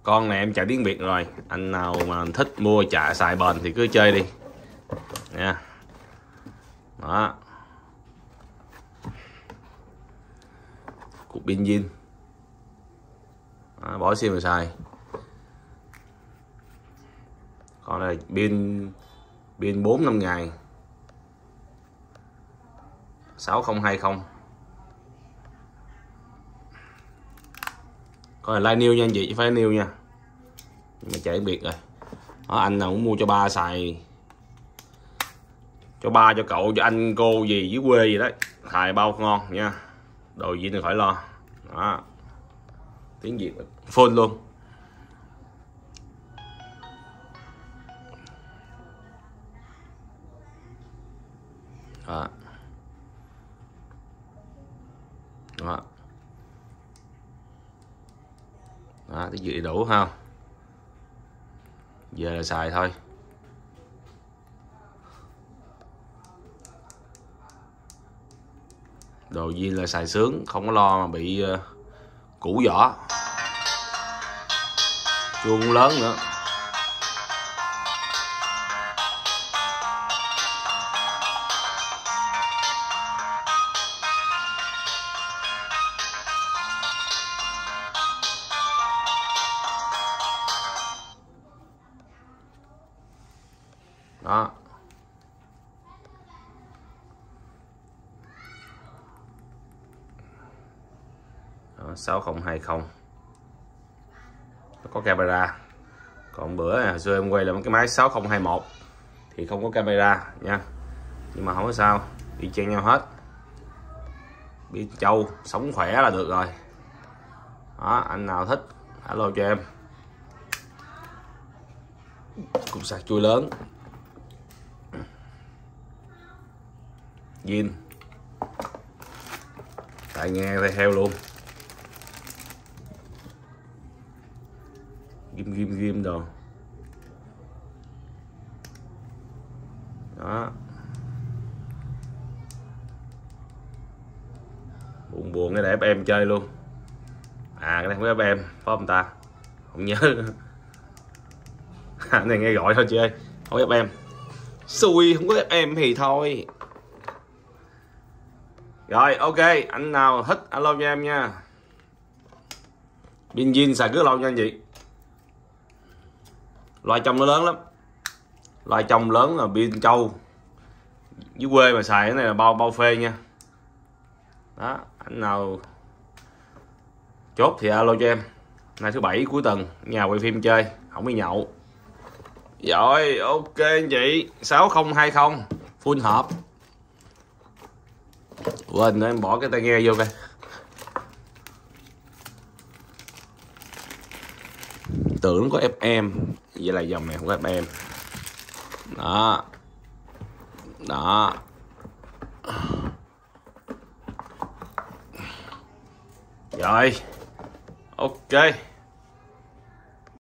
Con này em chạy tiếng Việt rồi, anh nào mà thích mua chạy xài bền thì cứ chơi đi nha. Đó, cục pin zin. Đó, bỏ sim rồi xài. Con này pin 4-5 ngày, 6020. Con này live new nha anh chị, chứ phải new nha, nhưng mà chạy tiếng Việt rồi. Đó, anh nào cũng mua cho ba xài, cho ba, cho cậu, cho anh cô gì dưới quê gì đấy, xài bao ngon nha. Đồ gì đừng khỏi lo. Đó, tiếng Việt full luôn. Đó. Đó. Đó, tiếng Việt đủ ha. Giờ là xài thôi. Đồ zin là xài sướng, không có lo mà bị cũ vỏ. Chuông lớn nữa. Đó. Đó, 6020. Nó có camera. Còn bữa hồi xưa em quay là cái máy 6021 thì không có camera nha, nhưng mà không có sao, đi chen nhau hết. Pin trâu, sống khỏe là được rồi. Đó, anh nào thích alo cho em. Cục sạc chui lớn zin, tai nghe theo luôn, ghim đồ. Đó, buồn cái để em chơi luôn. À, cái này không có em phải không ta, không nhớ. Anh này nghe gọi thôi chị ơi, không ép em. Xui không có ép em thì thôi. Rồi ok, anh nào thích alo cho em nha. Pin zin xài cứ lâu nha anh chị. Loa trong nó lớn lắm. Loa trong lớn là pin trâu. Dưới quê mà xài cái này là bao phê nha. Đó, anh nào chốt thì alo cho em. Nay thứ bảy cuối tuần, nhà quay phim chơi, không đi nhậu. Rồi ok anh chị, 6020 full hộp. Quên nữa, em bỏ cái tai nghe vô coi. Tưởng có FM, vậy là dòng này không có FM. Đó. Đó. Rồi ok.